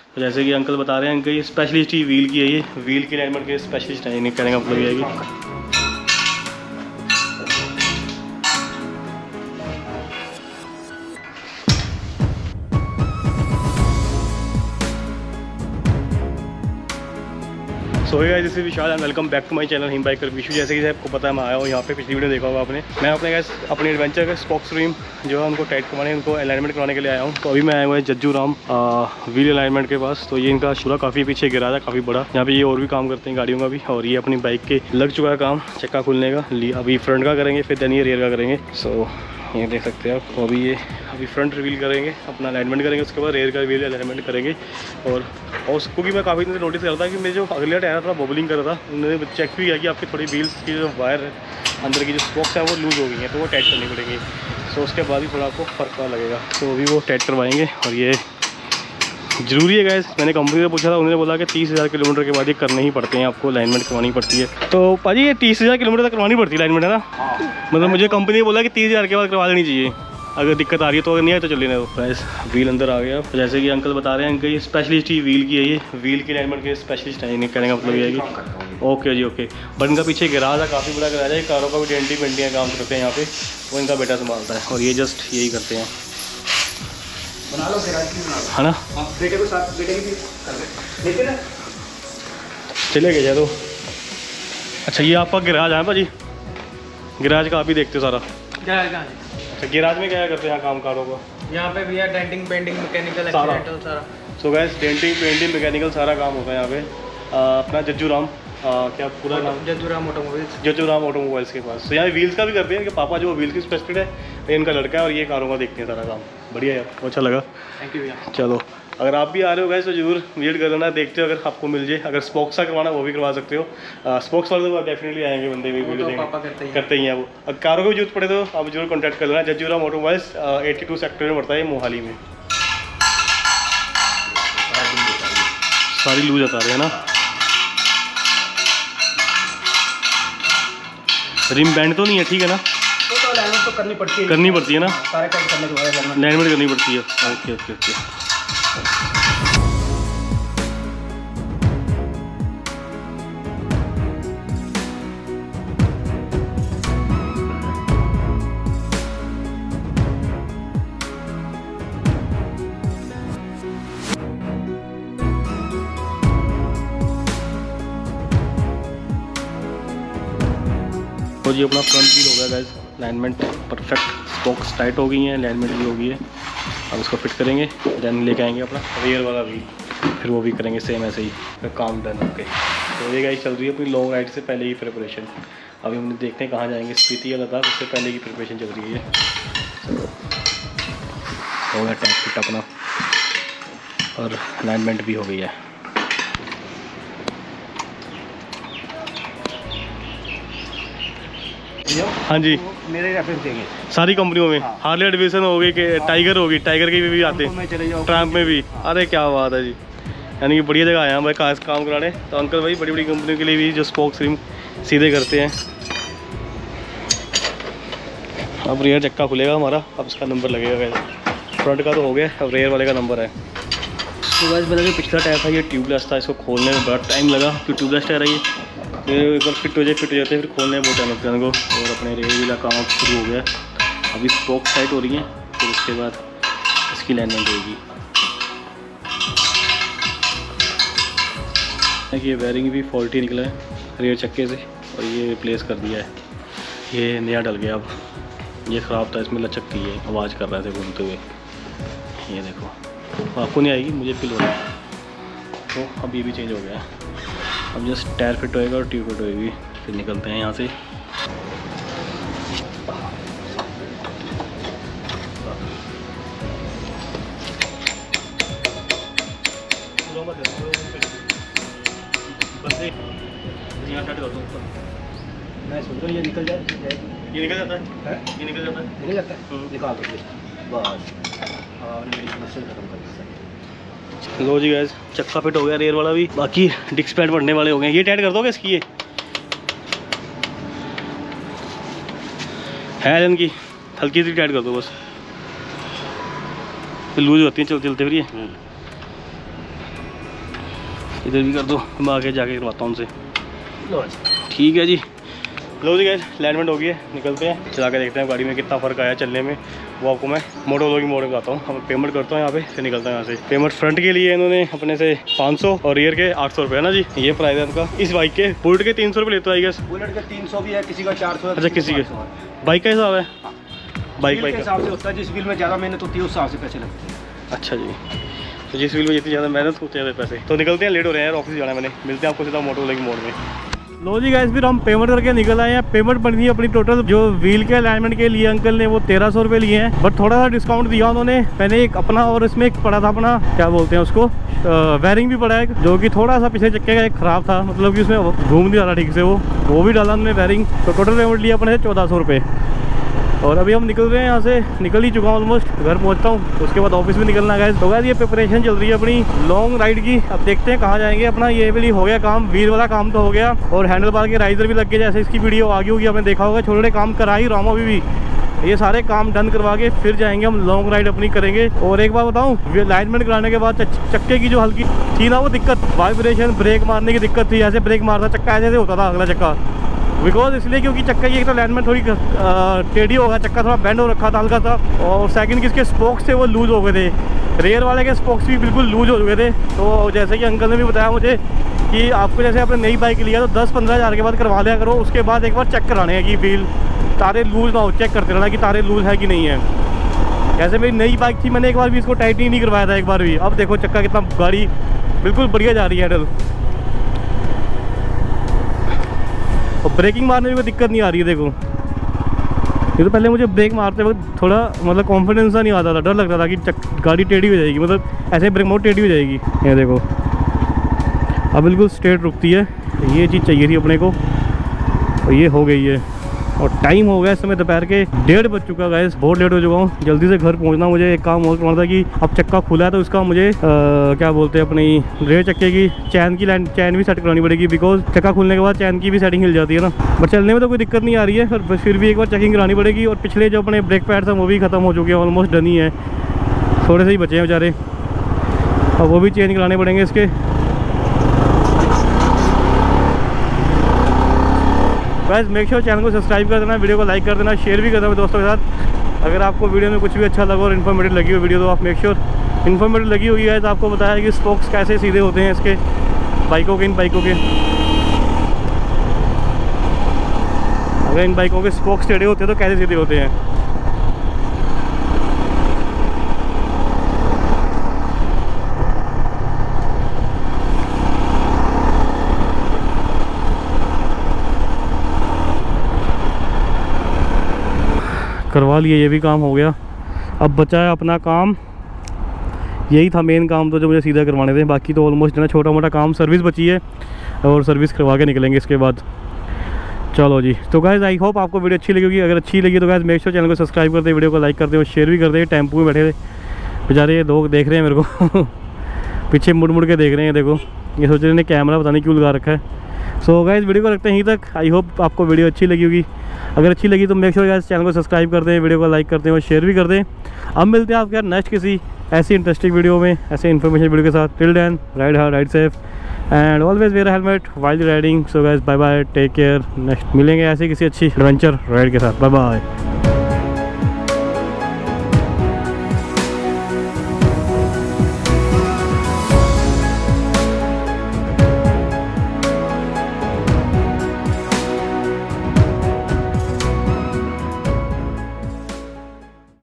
तो जैसे कि अंकल बता रहे हैं, इनका ये स्पेशलिस्ट ही व्हील की है, ये व्हील की अलाइनमेंट के स्पेशलिस्ट हैं, इन्हें कहने का मतलब ये है कि so hey guys, this is Vishal and welcome back to my channel him biker Vishu. जैसे कि आपको पता है मैं आया हूँ यहाँ पे, पिछली वीडियो देखा होगा आपने। मैं अपने गैस अपनी एडवेंचर के स्पोक्स रिम जो है उनको टाइट करवाने, उनको अलाइनमेंट करवाने के लिए आया हूँ। तो अभी मैं आया हुआ है जज्जू राम व्हील अलाइनमेंट के पास। तो ये इनका शुरा काफ़ी पीछे गिरा था, काफ़ी बड़ा। यहाँ पे ये और भी काम करते हैं गाड़ियों का भी, और ये अपनी बाइक के लग चुका है काम चक्का खुलने का। अभी फ्रंट का करेंगे, फिर देन ये रियर का करेंगे। सो ये देख सकते हैं आप। तो अभी फ्रंट रिवील करेंगे, अपना अलाइनमेंट करेंगे, उसके बाद रेयर का व्हील अलाइनमेंट करेंगे। और उसको भी मैं काफ़ी दिन से नोटिस कर रहा था कि मेरे जो अगला टायर था बबलिंग कर रहा था। उन्होंने चेक भी किया कि आपकी थोड़ी व्हील्स की जो वायर है अंदर की जो स्पोक्स है वो लूज़ हो गई हैं, तो वो टाइट करनी पड़ेगी। सो उसके बाद ही थोड़ा आपको फ़र्क पता लगेगा। तो अभी वो टाइट करवाएंगे और ये ज़रूरी है गाइस। मैंने कंपनी से पूछा था, उन्होंने बोला कि 30,000 किलोमीटर के बाद ये करने ही पड़ते हैं, आपको अलाइनमेंट करवानी पड़ती है। तो पाजी ये 30,000 किलोमीटर तक करवानी पड़ती है अलाइनमेंट, है ना? मतलब मुझे कंपनी ने बोला कि 30,000 के बाद करवा देनी चाहिए, अगर दिक्कत आ रही है तो। अगर नहीं आए तो चल लेना। गाइस व्हील अंदर आ गया। तो जैसे कि अंकल बता रहे हैं, इनका ये स्पेशलिस्ट ही व्हील की है, ये व्हील की अलाइनमेंट के स्पेशलिस्ट हैं, इन्हें कहने का मतलब ये है कि ओके जी ओके। बट इनका पीछे गिराज है, काफ़ी बड़ा गिराज है, कारों का भी डेंटिंग पेंटिंग का काम करते हैं यहाँ पे, वो इनका बेटा संभालता है। और ये जस्ट यही करते हैं, बना लो है ना? बेटे को साथ, बेटे की भी कर दे ना, चले गए तो। अच्छा ये आपका गिराज है भाजी? गिराज का आप ही देखते हो सारा? अच्छा गिराज में क्या करते हैं काम कारों को? यहाँ पे भी है डेंटिंग पेंटिंग मैकेनिकल सारा। सारा। So guys denting painting mechanical सारा काम होता है यहाँ पे। अपना जज्जू राम क्या पूरा नाम? जज्जू राम ऑटोमोबाइल्स। जज्जू राम ऑटोमोबाइल्स के पास। तो यहाँ व्हील्स का भी करते हैं, कि पापा जो व्हील्स की स्पेशलिस्ट है, ये इनका लड़का है, और ये कारों का देखते हैं सारा काम। बढ़िया यार, बहुत अच्छा लगा। थैंक यू भैया। चलो अगर आप भी आ रहे हो गाइस तो जरूर विजिट कर लेना, देखते हो अगर आपको मिल जाए। अगर स्पोक्स का करवाना वो भी करवा सकते हो। स्पोक्स वाले तो डेफिनेटली आएंगे बंदे भी, वीडियो करते ही हैं वो। अगर कारों को भी जरूरत पड़े तो आप जरूर कॉन्टैक्ट कर लेना। जज्जू राम ऑटोमोबाइल्स 82 सेक्टर में पड़ता है, मोहाली में। सारी लूज बता रहे हैं ना? रिम बैंड तो नहीं है, ठीक है ना? तो अलाइनमेंट तो करनी पड़ती है ना? सारे काम करने के बाद अलाइनमेंट करनी पड़ती है। Okay okay okay. तो जी अपना फ्रंट व्हील हो गया guys, alignment perfect, spokes tight हो गई हैं, अलाइनमेंट भी हो गई है। अब उसको फिट करेंगे, देन लेके आएंगे अपना रियर वाला व्हील, फिर वो भी करेंगे सेम ऐसे ही, फिर काम डन। ओके तो ये गाइस चल रही है अपनी लॉन्ग राइड से पहले की प्रिपरेशन। अभी हम देखते हैं कहाँ जाएंगे, स्पीति या लद्दाख, उससे पहले की प्रिपरेशन चल रही है। हो गया टैग फिट अपना, और अलाइनमेंट भी हो गई है। हाँ जी, मेरे रेफरेंस देंगे सारी कंपनियों में। हार्ले डेविडसन हो गई, कि टाइगर होगी, टाइगर की भी आते हैं, ट्रैम्प में भी। अरे क्या बात है जी, यानी कि बढ़िया जगह आया हैं भाई काम कराने। तो अंकल भाई बड़ी बड़ी कंपनियों के लिए भी जो स्पोक्स रिम सीधे करते हैं। अब रेयर चक्का खुलेगा हमारा, अब इसका नंबर लगेगा। फ्रंट का तो हो गया, अब रेयर वाले का नंबर है। तो वैसे पता कि पिछला टायर था ये ट्यूबलेस था, इसको खोलने में बड़ा टाइम लगा, क्योंकि ट्यूबलेस टायर है ये। एक बार फिट हो जाते हैं, फिर खोलने में बहुत टाइम लगता है इनको। और अपने रेयर व्हील का काम शुरू हो गया। अभी स्पोक्स टाइट हो रही हैं, फिर उसके बाद इसकी अलाइनमेंट होगी। ये वायरिंग भी फॉल्टी निकला है रेयर चक्के से, और ये रिप्लेस कर दिया है। ये नया डल गया, अब ये ख़राब था, इसमें लचक थी, ये आवाज़ कर रहे थे घूमते हुए। ये देखो, आपको नहीं आएगी, मुझे फील हो रहा है। तो अब ये भी चेंज हो गया। अब जस्ट टायर फिट होएगा और ट्यूब फिट होएगी, फिर निकलते हैं यहाँ से। मैं सोच रहा हूँ ये निकल जाए, ये निकल जाता है, ये निकल जाता है, निकल जाता है, निकाल दो बस। मसले खत्म कर दिया। लो जी गाइस, चक्का फिट हो गया रेयर वाला भी, बाकी डिस्क पैड बढ़ने वाले हो गए। ये टाइट कर दोगे इसकी? ये है इनकी, हल्की सी टाइट कर दो बस, फिर लूज होती है चलते चलते। फिर ये इधर भी कर दो, मैं आगे जाके करवाता हूँ उनसे। लो ठीक है जी। लो जी गैस, अलाइनमेंट हो गई है, निकलते हैं, चला के देखते हैं गाड़ी में कितना फ़र्क आया चलने में। वो आपको मैं मोटोलॉजी मोड में बताता हूँ। अब पेमेंट करता हूँ यहाँ पे, फिर निकलता है यहाँ से। पेमेंट फ्रंट के लिए इन्होंने अपने से 500 और रियर के 800 रुपये है ना जी, ये प्राइस है उनका। इस बाइक के बुलेट के 300 रुपये लेते हैं। बुलेट के 300 भी है, किसी का 400 है। अच्छा, किसी के बाइक का हिसाब है, बाइक के हिसाब से होता है। जिस व्हील में ज़्यादा मेहनत होती है उस हिसाब से पैसे लगते हैं। अच्छा जी, तो जिस व्हील में जितनी ज़्यादा मेहनत उतने ज़्यादा पैसे। तो निकलते हैं, लेट हो रहे हैं यार, ऑफिस जाना है मैंने। मिलते हैं आपको सीधा मोटोलॉजी मोड में। लो जी गाइस, फिर हम पेमेंट करके निकल आए हैं। पेमेंट बनी अपनी टोटल, जो व्हील के अलाइनमेंट के लिए अंकल ने वो 1300 रुपये लिए हैं, बट थोड़ा सा डिस्काउंट दिया उन्होंने। मैंने एक अपना और इसमें एक पड़ा था अपना, क्या बोलते हैं उसको, वायरिंग भी पड़ा है, जो कि थोड़ा सा पिछले चक्के का एक ख़राब था, मतलब कि उसमें घूम नहीं रहा ठीक से, वो भी डाला उन्होंने वायरिंग। तो टोटल पेमेंट लिया अपने 1400 रुपये। और अभी हम निकल रहे हैं यहाँ से, निकल ही चुका हूँ ऑलमोस्ट, घर पहुँचता हूँ, उसके बाद ऑफिस में निकलना है। तो गाइस ये प्रिपरेशन चल रही है अपनी लॉन्ग राइड की। अब देखते हैं कहाँ जाएंगे। अपना ये भी हो गया काम, व्हील वाला काम तो हो गया, और हैंडल बार के राइजर भी लग गए, जैसे इसकी वीडियो आगे होगी आपने देखा होगा। छोटे छोटे काम करा ही रहा हूँ अभी भी। ये सारे काम डन करवा के फिर जाएंगे हम, लॉन्ग राइड अपनी करेंगे। और एक बार बताऊँ, अलाइनमेंट कराने के बाद चक्के की जो हल्की थी ना वो दिक्कत, वाइब्रेशन, ब्रेक मारने की दिक्कत थी। ऐसे ब्रेक मारता चक्का ऐसे होता था अगला चक्का, बिकॉज इसलिए क्योंकि चक्का की एक तो अलाइनमेंट थोड़ी टेढ़ी होगा, चक्का थोड़ा बेंड हो रखा था हल्का सा, और सेकंड किसके स्पोक्स थे वो लूज़ हो गए थे। रेयर वाले के स्पोक्स भी बिल्कुल लूज़ हो चुके थे। तो जैसे कि अंकल ने भी बताया मुझे कि आपको जैसे आपने नई बाइक लिया तो 10-15 हज़ार के बाद करवा लिया करो, उसके बाद एक बार चेक कराने हैं कि व्हील तारे लूज़ ना हो, चेक करते रहना कि तारे लूज़ है कि नहीं है। जैसे मेरी नई बाइक थी, मैंने एक बार भी इसको टाइट नहीं करवाया था एक बार भी। अब देखो चक्का कितना, गाड़ी बिल्कुल बढ़िया जा रही है हैंडल, और ब्रेकिंग मारने में कोई दिक्कत नहीं आ रही है। देखो ये तो पहले मुझे ब्रेक मारते वक्त थोड़ा मतलब कॉन्फिडेंस सा नहीं आता था, डर लगता था कि गाड़ी टेढ़ी हो जाएगी, मतलब ऐसे ब्रेक मोड टेढ़ी हो जाएगी। ये देखो अब बिल्कुल स्ट्रेट रुकती है, ये चीज़ चाहिए थी अपने को, और ये हो गई है। और टाइम हो गया इस समय दोपहर के 1:30 बज चुका है गाइस, बहुत लेट हो चुका हूँ। जल्दी से घर पहुँचना, मुझे एक काम और करना था कि अब चक्का खुला है तो उसका मुझे क्या बोलते हैं अपनी रेयर चक्के की चैन भी सेट करानी पड़ेगी, बिकॉज चक्का खुलने के बाद चैन की भी सेटिंग हिल जाती है ना। बट चलने में तो कोई दिक्कत नहीं आ रही है, पर फिर भी एक बार चेकिंग करानी पड़ेगी। और पिछले जो अपने ब्रेक पैड्स हैं वो भी ख़त्म हो चुके हैं, ऑलमोस्ट डन ही है, थोड़े से ही बचे हैं बेचारे, और वो भी चेंज कराने पड़ेंगे इसके। गाइस मेक श्योर चैनल को सब्सक्राइब कर देना, वीडियो को लाइक कर देना, शेयर भी कर देना दोस्तों के साथ। अगर आपको वीडियो में कुछ भी अच्छा लगा और इन्फॉर्मेटिव लगी हो वीडियो, तो आप मेक श्योर इन्फॉर्मेटिव लगी होगी। गाइस आपको बताया कि स्पोक्स कैसे सीधे होते हैं इसके बाइकों के, इन बाइकों के। अगर इन बाइकों के स्पोक्स टेढ़े होते हैं तो कैसे सीधे होते हैं। करवा लिए, ये भी काम हो गया। अब बचा है अपना काम, यही था मेन काम तो जो मुझे सीधा करवाने थे। बाकी तो ऑलमोस्ट है ना, छोटा मोटा काम, सर्विस बची है, और सर्विस करवा के निकलेंगे इसके बाद। चलो जी, तो गाइस आई होप आपको वीडियो अच्छी लगी होगी। अगर अच्छी लगी तो गाइस मेक श्योर चैनल को सब्सक्राइब करते, वीडियो को लाइक करते और शेयर भी करते। टेम्पो में बैठे थे बेचारे ये लोग, देख रहे हैं मेरे को पीछे मुड़ मुड़ के देख रहे हैं। देखो ये सोच रहे हैं कैमरा पता नहीं क्यों लगा रखा है। सो गाइस वीडियो को रखते हैं यहीं तक। आई होप आपको वीडियो अच्छी लगी होगी। अगर अच्छी लगी तो मेक श्योर गाइस चैनल को सब्सक्राइब कर दें, वीडियो को लाइक करते हैं और शेयर भी कर दें। अब मिलते हैं आपके यार नेक्स्ट किसी ऐसी इंटरेस्टिंग वीडियो में, ऐसे इन्फॉर्मेशन वीडियो के साथ। Till then ride hard, ride safe and always wear helmet while riding. So guys bye bye, take care. Next मिलेंगे ऐसे किसी अच्छी एडवेंचर राइड के साथ। Bye bye.